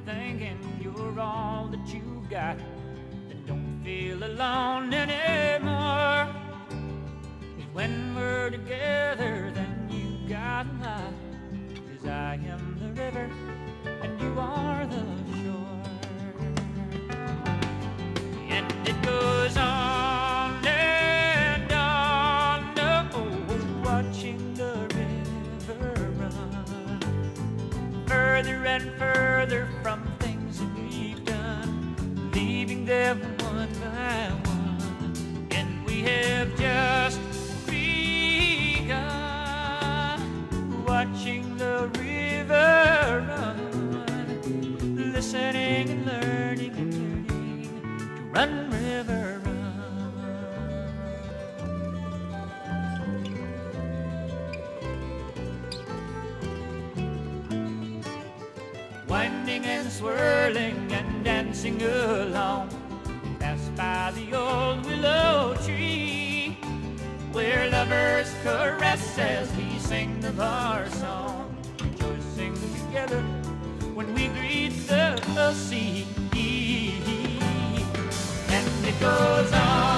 thinking you're all that you've got, then don't feel alone anymore. 'Cause when we're together, then you got life. 'Cause I am the river and you are the shore. And it goes on and on, oh, watching the river run further and further from things that we've done, leaving them one by one. And we have just begun, watching the river run, listening and learning and yearning to run, river, run. Winding and swirling and dancing along, pass by the old willow tree, where lovers caress as we sing of our song, rejoicing together when we greet the sea. And it goes on